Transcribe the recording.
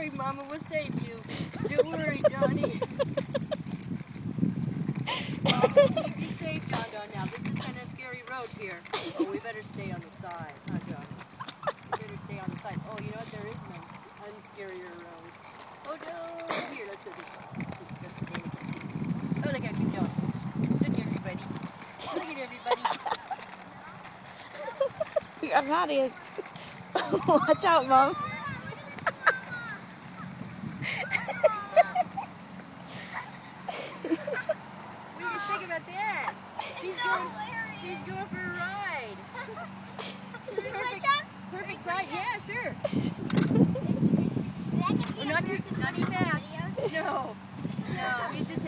Mama will save you. Don't worry, Donnie. Keep you safe, Don. Now, this is kind of a scary road here. Oh, we better stay on the side, huh, Johnny? We better stay on the side. Oh, you know what? There is no unscarier road. Oh, no. Here, let's go this way. Let's see. Let's see. Oh, look how cute Donnie is. Look, everybody. Look at everybody. We got an audience. Watch out, Mom. What do you think about that? He's going for a ride. Perfect side. Yeah, sure. Well, not too fast. No, he's just